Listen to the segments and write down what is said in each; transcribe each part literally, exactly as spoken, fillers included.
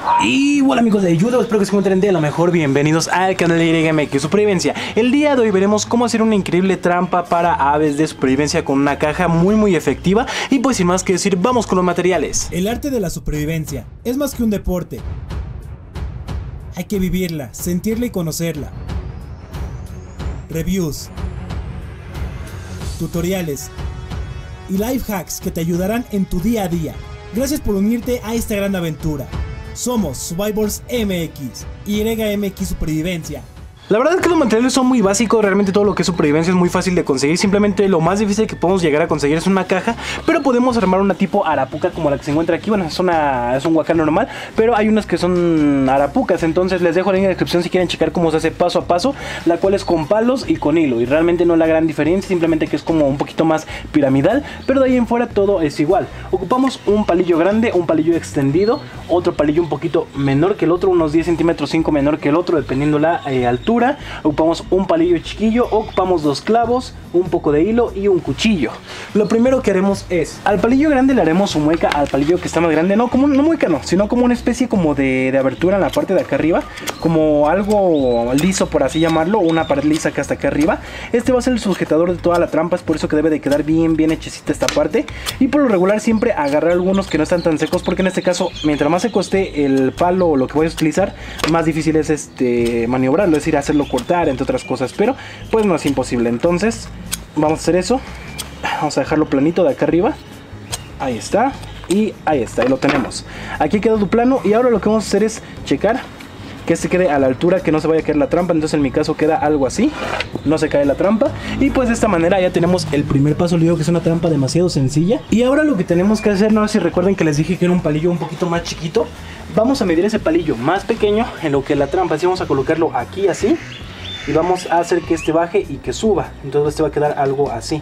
Y hola amigos de YouTube, espero que se encuentren de lo mejor. Bienvenidos al canal de Y M X Supervivencia. El día de hoy veremos cómo hacer una increíble trampa para aves de supervivencia con una caja muy muy efectiva. Y pues sin más que decir, vamos con los materiales. El arte de la supervivencia es más que un deporte. Hay que vivirla, sentirla y conocerla. Reviews, tutoriales y life hacks que te ayudarán en tu día a día. Gracias por unirte a esta gran aventura. Somos Survivors M X y Y M X Supervivencia. La verdad es que los materiales son muy básicos, realmente todo lo que es supervivencia es muy fácil de conseguir. Simplemente lo más difícil que podemos llegar a conseguir es una caja, pero podemos armar una tipo arapuca como la que se encuentra aquí. Bueno, es, una, es un huacán normal, pero hay unas que son arapucas, entonces les dejo el link en la descripción si quieren checar cómo se hace paso a paso, la cual es con palos y con hilo, y realmente no es la gran diferencia, simplemente que es como un poquito más piramidal, pero de ahí en fuera todo es igual. Ocupamos un palillo grande, un palillo extendido, otro palillo un poquito menor que el otro, unos diez centímetros, cinco menor que el otro, dependiendo la eh, altura. Ocupamos un palillo chiquillo, ocupamos dos clavos, un poco de hilo y un cuchillo. Lo primero que haremos es, al palillo grande le haremos su mueca al palillo que está más grande, no como no mueca no, sino como una especie como de, de abertura en la parte de acá arriba, como algo liso por así llamarlo, una pared lisa que hasta acá arriba. Este va a ser el sujetador de toda la trampa, es por eso que debe de quedar bien bien hechecita esta parte. Y por lo regular siempre agarrar algunos que no están tan secos, porque en este caso mientras más seco esté el palo o lo que voy a utilizar, más difícil es este maniobrarlo, es decir, hacerlo cortar, entre otras cosas, pero pues no es imposible. Entonces vamos a hacer eso, vamos a dejarlo planito de acá arriba, ahí está, y ahí está, ahí lo tenemos, aquí queda tu plano. Y ahora lo que vamos a hacer es checar que este quede a la altura, que no se vaya a caer la trampa. Entonces en mi caso queda algo así, no se cae la trampa. Y pues de esta manera ya tenemos el primer paso. Le digo que es una trampa demasiado sencilla. Y ahora lo que tenemos que hacer, no sé si recuerden que les dije que era un palillo un poquito más chiquito, vamos a medir ese palillo más pequeño en lo que la trampa, así vamos a colocarlo aquí así, y vamos a hacer que este baje y que suba. Entonces este va a quedar algo así,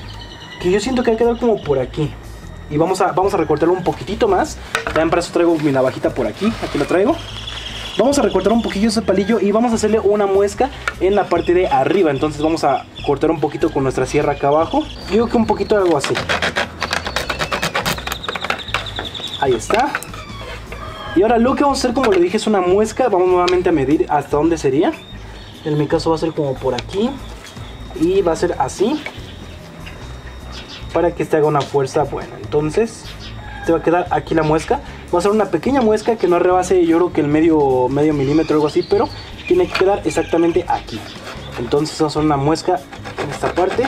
que yo siento que va a quedar como por aquí. Y vamos a, vamos a recortarlo un poquitito más. También para eso traigo mi navajita por aquí, aquí lo traigo. Vamos a recortar un poquillo ese palillo y vamos a hacerle una muesca en la parte de arriba. Entonces vamos a cortar un poquito con nuestra sierra acá abajo. Digo que un poquito algo así. Ahí está. Y ahora lo que vamos a hacer, como le dije, es una muesca. Vamos nuevamente a medir hasta dónde sería. En mi caso va a ser como por aquí. Y va a ser así, para que este haga una fuerza buena. Entonces te va a quedar aquí la muesca. Va a ser una pequeña muesca que no rebase, yo creo que el medio, medio milímetro o algo así, pero tiene que quedar exactamente aquí. Entonces vamos a hacer una muesca en esta parte.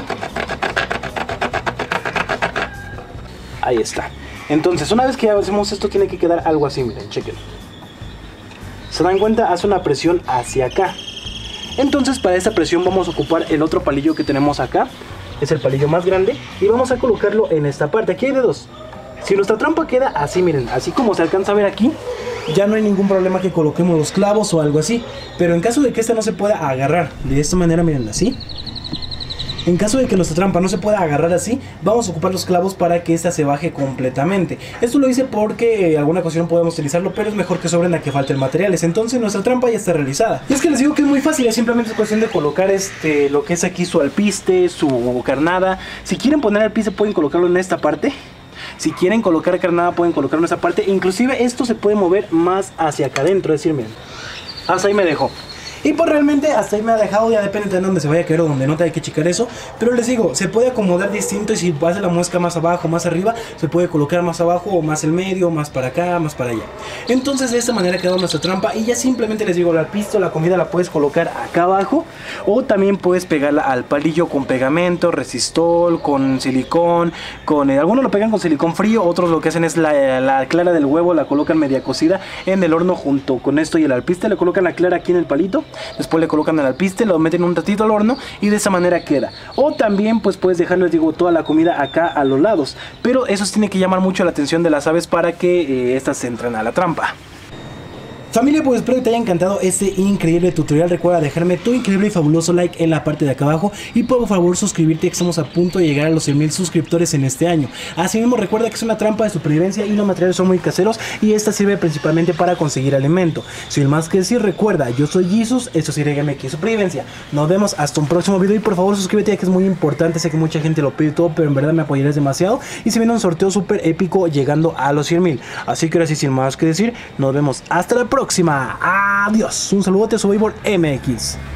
Ahí está. Entonces una vez que ya hacemos esto, tiene que quedar algo así, miren, chequen. Se dan cuenta, hace una presión hacia acá. Entonces para esta presión vamos a ocupar el otro palillo que tenemos acá. Es el palillo más grande y vamos a colocarlo en esta parte. Aquí hay de dos. Si nuestra trampa queda así, miren, así como se alcanza a ver aquí, ya no hay ningún problema que coloquemos los clavos o algo así. Pero en caso de que esta no se pueda agarrar de esta manera, miren, así. En caso de que nuestra trampa no se pueda agarrar así, vamos a ocupar los clavos para que esta se baje completamente. Esto lo hice porque en alguna ocasión podemos utilizarlo, pero es mejor que sobren a que falten materiales. Entonces nuestra trampa ya está realizada. Y es que les digo que es muy fácil, es simplemente cuestión de colocar este, lo que es aquí su alpiste, su carnada. Si quieren poner alpiste pueden colocarlo en esta parte. Si quieren colocar carnada pueden colocarlo en esa parte. Inclusive esto se puede mover más hacia acá adentro. Es decir, miren, hasta ahí me dejó. Y pues realmente hasta ahí me ha dejado, ya depende de dónde se vaya a caer o donde no, te hay que checar eso. Pero les digo, se puede acomodar distinto, y si hace la muesca más abajo, más arriba, se puede colocar más abajo o más el medio, más para acá, más para allá. Entonces de esta manera quedó nuestra trampa. Y ya simplemente les digo, la pista, la comida la puedes colocar acá abajo, o también puedes pegarla al palillo con pegamento, resistol, con silicón, con eh, algunos lo pegan con silicón frío, otros lo que hacen es la, la clara del huevo, la colocan media cocida en el horno junto con esto y el alpiste. Le colocan la clara aquí en el palito, después le colocan el alpiste, lo meten un ratito al horno y de esa manera queda. O también pues puedes dejarles, digo, toda la comida acá a los lados, pero eso tiene que llamar mucho la atención de las aves para que eh, estas entren a la trampa. Familia, pues espero que te haya encantado este increíble tutorial. Recuerda dejarme tu increíble y fabuloso like en la parte de acá abajo y por favor suscribirte, que estamos a punto de llegar a los cien mil suscriptores en este año. Asimismo recuerda que es una trampa de supervivencia y los materiales son muy caseros y esta sirve principalmente para conseguir alimento. Sin más que decir, recuerda, yo soy Jesus, esto es Y R G A M X Supervivencia. Nos vemos hasta un próximo video y por favor suscríbete, ya que es muy importante. Sé que mucha gente lo pide todo, pero en verdad me apoyarías demasiado y se viene un sorteo súper épico llegando a los cien mil. Así que ahora sí, sin más que decir, nos vemos hasta la próxima. Adiós. Un saludote, Survivor M X.